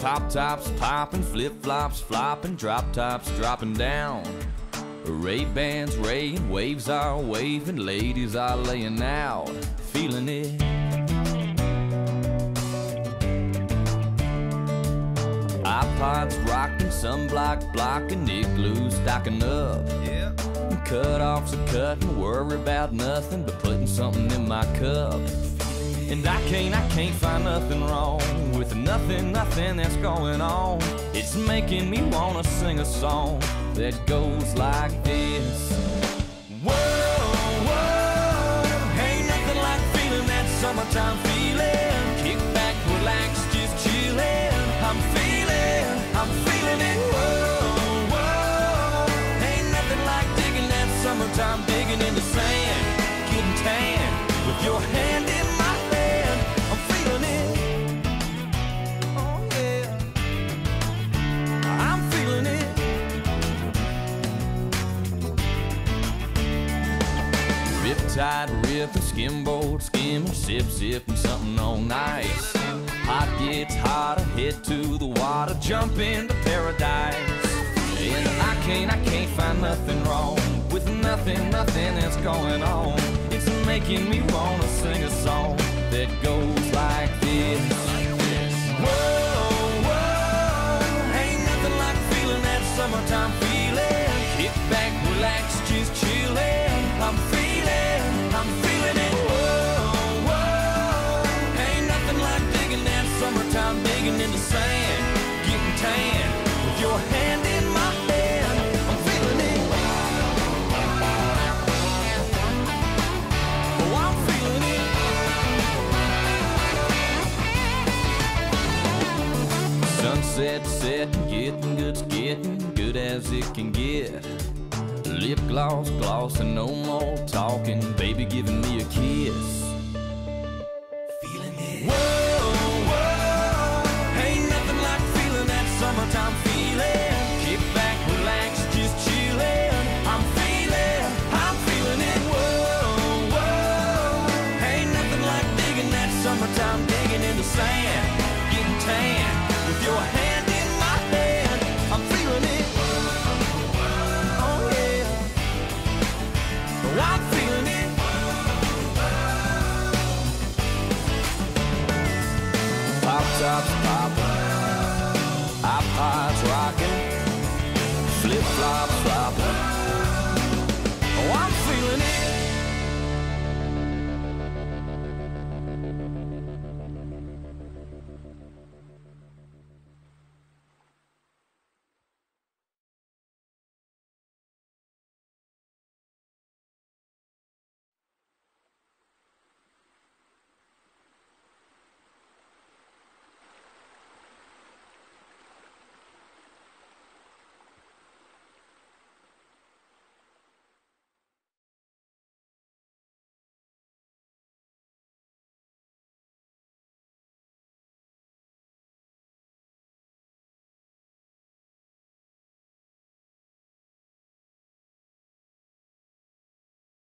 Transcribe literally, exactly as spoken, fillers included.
Pop tops popping, flip flops flopping, drop tops dropping down. Ray-Bans raying, waves are waving, ladies are laying out, feeling it. iPods rocking, sunblock blocking, igloos stocking up. Yeah. Cut-offs are cutting, worry about nothing but putting something in my cup. And I can't, I can't find nothing wrong with nothing, nothing that's going on. It's making me wanna sing a song that goes like this. Whoa, whoa, ain't nothing like feeling that summertime feeling. Kick back, relax, just chillin'. I'm feeling, I'm feeling it. Whoa, whoa, ain't nothing like digging that summertime, digging in the sand, getting tan with your hand in my hand. I'm feeling it. Oh yeah, I'm feeling it. Riptide ripping, skimboard skimming, sip sipping something all nice. Hot gets hotter, head to the water, jump into paradise. And I can't, I can't find nothing wrong with nothing, nothing that's going on. It's making me wanna sing a song that goes like this. Whoa, whoa, ain't nothing like feeling that summertime feeling. Kick back, relax, just chillin'. I'm feeling, I'm feeling it. Whoa, whoa, ain't nothing like digging that summertime, digging in the sand, getting tan with your hand in my hand. I'm feeling it. Oh, I'm feeling it. Sunset setting, getting good's getting good as it can get. Lip gloss glossing, no more talking, baby giving me a kiss.